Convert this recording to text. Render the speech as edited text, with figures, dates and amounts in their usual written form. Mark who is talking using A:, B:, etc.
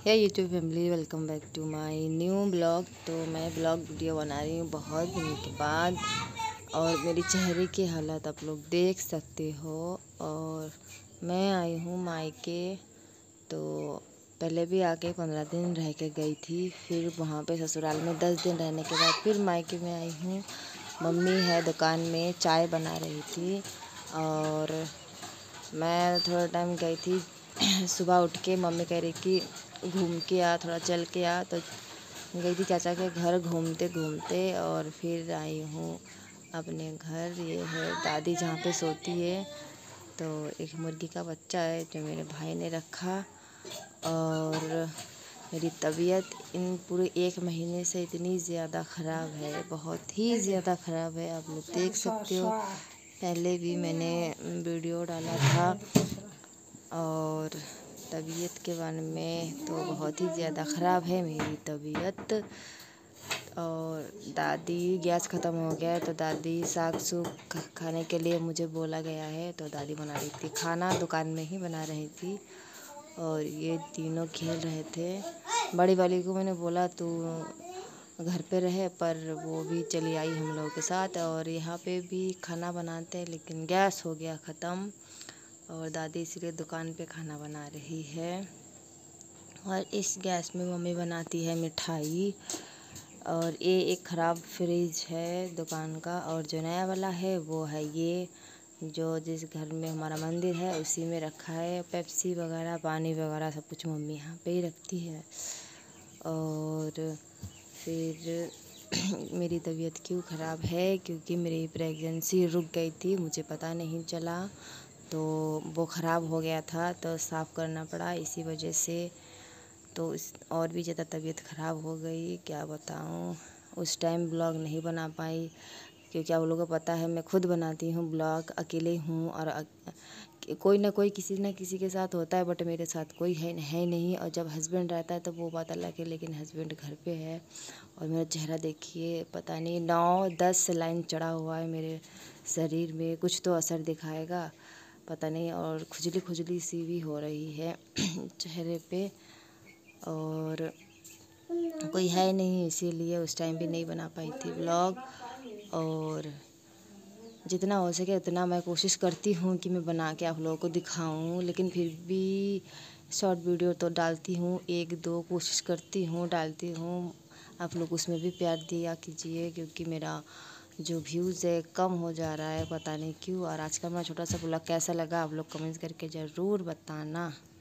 A: Hey YouTube family, welcome back to my new blog. तो मैं blog video बना रही हूँ बहुत दिनों के बाद, और मेरी चेहरे की हालत आप लोग देख सकते हो। और मैं आई हूँ मायके, तो पहले भी आके 15 दिन रह के गई थी। फिर वहाँ पे ससुराल में 10 दिन रहने के बाद फिर मायके में आई हूँ। मम्मी है दुकान में, चाय बना रही थी और मैं थोड़ा टाइम गई थी। सुबह उठ के मम्मी कह रही कि घूम के आ, थोड़ा चल के आ, तो गई थी चाचा के घर घूमते घूमते, और फिर आई हूँ अपने घर। ये है दादी जहाँ पे सोती है। तो एक मुर्गी का बच्चा है जो मेरे भाई ने रखा। और मेरी तबीयत इन पूरे 1 महीने से इतनी ज़्यादा ख़राब है, बहुत ही ज़्यादा ख़राब है। आप लोग देख सकते हो, पहले भी मैंने वीडियो डाला था और तबीयत के बारे में। तो बहुत ही ज़्यादा ख़राब है मेरी तबीयत। और दादी गैस ख़त्म हो गया है, तो दादी साग सूप खाने के लिए मुझे बोला गया है, तो दादी बना रही थी खाना, दुकान में ही बना रही थी। और ये तीनों खेल रहे थे। बड़ी वाली को मैंने बोला तू घर पे रहे, पर वो भी चली आई हम लोगों के साथ। और यहाँ पे भी खाना बनाते हैं, लेकिन गैस हो गया ख़त्म, और दादी इसलिए दुकान पे खाना बना रही है। और इस गैस में मम्मी बनाती है मिठाई। और ये एक ख़राब फ्रिज है दुकान का, और जो नया वाला है वो है ये, जो जिस घर में हमारा मंदिर है उसी में रखा है। पेप्सी वगैरह, पानी वगैरह सब कुछ मम्मी यहाँ पे ही रखती है। और फिर मेरी तबीयत क्यों ख़राब है, क्योंकि मेरी प्रेगनेंसी रुक गई थी, मुझे पता नहीं चला, तो वो ख़राब हो गया था, तो साफ़ करना पड़ा इसी वजह से। तो इस और भी ज़्यादा तबीयत ख़राब हो गई, क्या बताऊँ। उस टाइम ब्लॉग नहीं बना पाई, क्योंकि आप लोगों को पता है मैं खुद बनाती हूँ ब्लॉग, अकेले हूँ। और कोई ना कोई किसी न किसी के साथ होता है, बट मेरे साथ कोई है नहीं। और जब हस्बैंड रहता है तो वो बात अलग है, लेकिन हस्बैंड घर पे है। और मेरा चेहरा देखिए, पता नहीं 9-10 लाइन चढ़ा हुआ है मेरे शरीर में, कुछ तो असर दिखाएगा पता नहीं। और खुजली सी भी हो रही है चेहरे पे। और कोई है नहीं, इसीलिए उस टाइम भी नहीं बना पाई थी ब्लॉग। और जितना हो सके उतना मैं कोशिश करती हूँ कि मैं बना के आप लोगों को दिखाऊं, लेकिन फिर भी शॉर्ट वीडियो तो डालती हूँ, 1-2 कोशिश करती हूँ, डालती हूँ। आप लोग उसमें भी प्यार दिया कीजिए, क्योंकि मेरा जो व्यूज़ है कम हो जा रहा है, पता नहीं क्यों। और आज का मेरा छोटा सा ब्लॉग कैसा लगा आप लोग कमेंट्स करके ज़रूर बताना।